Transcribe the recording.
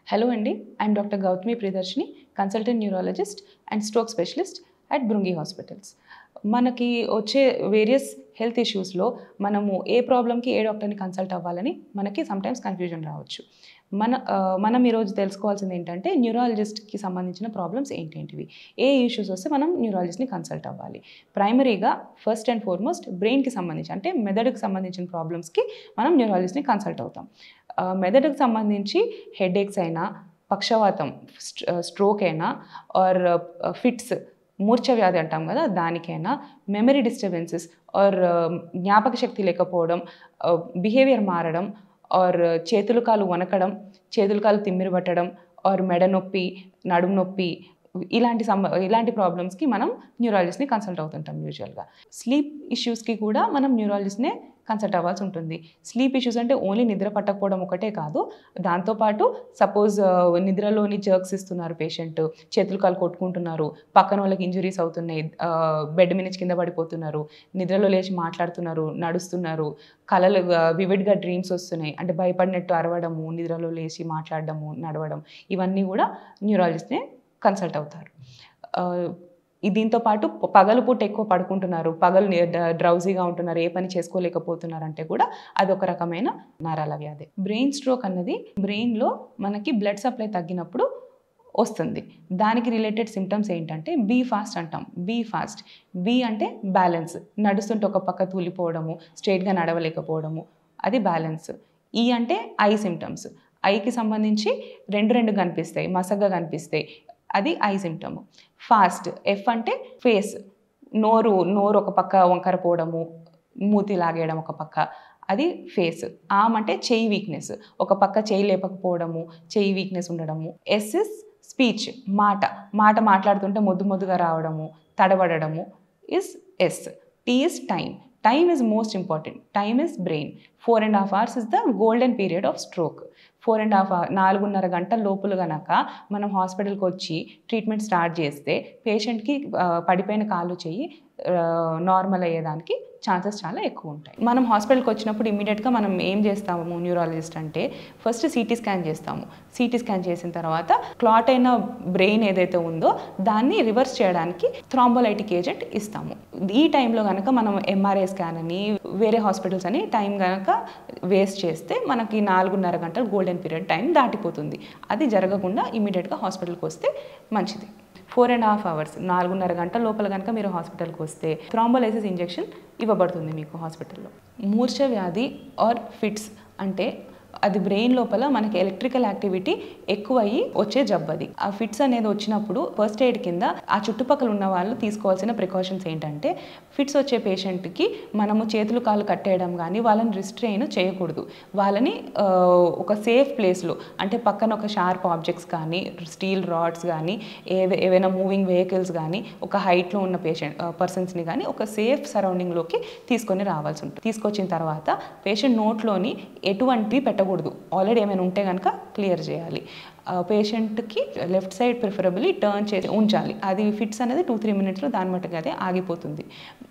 Hello Andy, I am Dr. Gautami Priyadarshini, consultant neurologist and stroke specialist at Brungi Hospitals. మనకి వచ్చే various health ఇష్యూస్లో మనము ఏ ప్రాబ్లమ్కి ఏ డాక్టర్ని consult అవ్వాలని మనకి సమ్టైమ్స్ కన్ఫ్యూజన్ రావచ్చు. మనం ఈరోజు తెలుసుకోవాల్సింది ఏంటంటే న్యూరాలజిస్ట్కి సంబంధించిన ప్రాబ్లమ్స్ ఏంటేంటివి, ఏ ఇష్యూస్ వస్తే మనం న్యూరాలజిస్ట్ని కన్సల్ట్ అవ్వాలి. ప్రైమరీగా ఫస్ట్ అండ్ ఫార్మోస్ట్ బ్రెయిన్కి సంబంధించి అంటే మెదడుకి సంబంధించిన ప్రాబ్లమ్స్కి మనం న్యూరాలజిస్ట్ని కన్సల్ట్ అవుతాం. మెదడుకి సంబంధించి హెడేక్స్ అయినా, పక్షవాతం, స్ట్రోక్ అయినా ఆర్ ఫిట్స్, మూర్ఛ వ్యాధి అంటాం కదా, దానికైనా మెమరీ డిస్టర్బెన్సెస్ ఆర్ జ్ఞాపక శక్తి లేకపోవడం, బిహేవియర్ మారడం ఆర్ చేతులు కాలు వనకడం, చేతులు కాలు తిమ్మిరి పట్టడం ఆర్ మెడ నొప్పి, నడుము నొప్పి, ఇలాంటి ప్రాబ్లమ్స్కి మనం న్యూరాలజిస్ట్ని కన్సల్ట్ అవుతుంటాం యూజువల్గా. స్లీప్ ఇష్యూస్కి కూడా మనం న్యూరాలజిస్ట్నే కన్సల్ట్ అవ్వాల్సి ఉంటుంది. స్లీప్ ఇష్యూస్ అంటే ఓన్లీ నిద్ర పట్టకపోవడం ఒకటే కాదు, దాంతోపాటు సపోజ్ నిద్రలోని జర్క్స్ ఇస్తున్నారు పేషెంట్, చేతులు కాలు కొట్టుకుంటున్నారు, పక్కన వాళ్ళకి ఇంజురీస్ అవుతున్నాయి, బెడ్ మీద కింద పడిపోతున్నారు, నిద్రలో లేచి మాట్లాడుతున్నారు, నడుస్తున్నారు, కలలు వివిడ్గా డ్రీమ్స్ వస్తున్నాయి అంటే భయపడినట్టు అరవడము, నిద్రలో లేచి మాట్లాడడము, నడవడం, ఇవన్నీ కూడా న్యూరాలజిస్ట్నే కన్సల్ట్ అవుతారు. దీంతో పాటు పగలు పూట ఎక్కువ పడుకుంటున్నారు, పగలు డ్రౌజీగా ఉంటున్నారు, ఏ పని చేసుకోలేకపోతున్నారు అంటే కూడా అదొక రకమైన నరాల వ్యాధి. బ్రెయిన్ స్ట్రోక్ అన్నది బ్రెయిన్లో మనకి బ్లడ్ సప్లై తగ్గినప్పుడు వస్తుంది. దానికి రిలేటెడ్ సిమ్టమ్స్ ఏంటంటే బీ ఫాస్ట్ అంటాం. బీ అంటే బ్యాలెన్స్, నడుస్తుంటే ఒక పక్క తూలిపోవడము, స్ట్రైట్గా నడవలేకపోవడము, అది బ్యాలెన్స్. ఈ అంటే ఐ సిమ్టమ్స్, ఐకి సంబంధించి రెండు కనిపిస్తాయి, మసగ్గా కనిపిస్తాయి, అది ఐ సిమ్టమ్. ఫాస్ట్, ఎఫ్ అంటే ఫేస్, నోరు ఒక పక్క వంకర పోవడము, మూతి లాగేయడం ఒక పక్క, అది ఫేస్. ఆమ్ అంటే చెయ్యి వీక్నెస్, ఒక పక్క చెయ్యి లేపకపోవడము, చెయ్యి వీక్నెస్ ఉండడము. ఎస్ ఇస్ స్పీచ్, మాట మాట్లాడుతుంటే మొద్దుగా రావడము, తడబడము is S. T is time is most important. Time is brain. 4.5 hours is the golden period of stroke. 4.5 hours, 4.5 గంటల లోపల గనక మనం హాస్పిటల్కి వచ్చి ట్రీట్మెంట్ స్టార్ట్ చేస్తే పేషెంట్కి పడిపోయిన కాళ్ళు చెయ్యి నార్మల్ అయ్యేదానికి ఛాన్సెస్ చాలా ఎక్కువ ఉంటాయి. మనం హాస్పిటల్కి వచ్చినప్పుడు ఇమీడియట్గా మనం ఏం చేస్తాము న్యూరాలజిస్ట్ అంటే ఫస్ట్ సిటీ స్కాన్ చేస్తాము. సిటీ స్కాన్ చేసిన తర్వాత క్లాట్ అయిన బ్రెయిన్ ఏదైతే ఉందో దాన్ని రివర్స్ చేయడానికి థ్రాంబోలైటిక్ ఏజెంట్ ఇస్తాము. ఈ టైంలో కనుక మనం ఎంఆర్ఐ స్కాన్ అని వేరే హాస్పిటల్స్ అని టైం కనుక వేస్ట్ చేస్తే మనకి 4.5 గంటలు గోల్డెన్ పీరియడ్ టైం దాటిపోతుంది. అది జరగకుండా ఇమీడియట్గా హాస్పిటల్కి వస్తే మంచిది. 4.5 hours, 4.5 గంటల లోపల కనుక మీరు హాస్పిటల్కి వస్తే థ్రాంబోలైసిస్ ఇంజెక్షన్ ఇవ్వబడుతుంది మీకు హాస్పిటల్లో. మూర్ఛ వ్యాధి ఆర్ ఫిట్స్ అంటే అది బ్రెయిన్ లోపల మనకి ఎలక్ట్రికల్ యాక్టివిటీ ఎక్కువయ్యి వచ్చే జబ్బు అది. ఆ ఫిట్స్ అనేది వచ్చినప్పుడు ఫస్ట్ ఎయిడ్ కింద ఆ చుట్టుపక్కల ఉన్న వాళ్ళు తీసుకోవాల్సిన ప్రికాషన్స్ ఏంటంటే ఫిట్స్ వచ్చే పేషెంట్కి మనము చేతులు కాళ్ళు కట్టేయడం కానీ వాళ్ళని రిస్ట్రెయిన్ చేయకూడదు. వాళ్ళని ఒక సేఫ్ ప్లేస్లో అంటే పక్కన ఒక షార్ప్ ఆబ్జెక్ట్స్ కానీ, స్టీల్ రాడ్స్ కానీ, ఏవైనా మూవింగ్ వెహికల్స్ కానీ, ఒక హైట్లో ఉన్న పర్సన్స్ని కానీ ఒక సేఫ్ సరౌండింగ్లోకి తీసుకొని రావాల్సి ఉంటుంది. తీసుకొచ్చిన తర్వాత పేషెంట్ నోట్లోని ఎటువంటివి పెట్టకూడదు, ఆల్రెడీ ఏమైనా ఉంటే కనుక క్లియర్ చేయాలి. పేషెంట్కి లెఫ్ట్ సైడ్ ప్రిఫరబుల్లీ టర్న్ చేసి ఉంచాలి. అది ఫిట్స్ అనేది 2-3 minutesలో దాని మట్టుకు అదే ఆగిపోతుంది.